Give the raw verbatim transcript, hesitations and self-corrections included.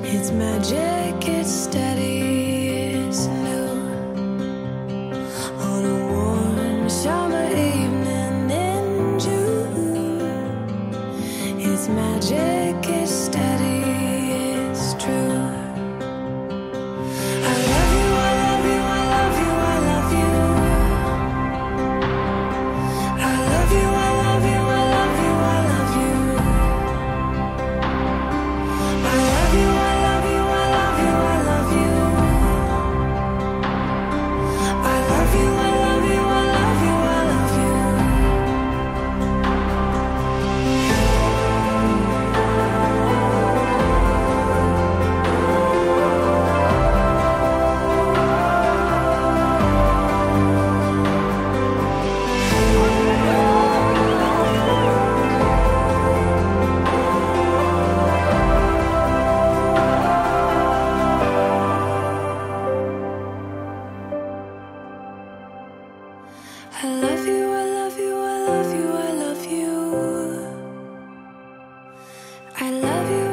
It's magic, it's steady, it's new. On a warm summer evening in June. It's magic, it's steady, it's true. I love you, I love you, I love you, I love you. I love you, I love you, I love you, I love you. I love you, I love you, I love you, I love you. I love you, I love you, I love you, I love you. I love you, I love you, I love you, I love you. I love you.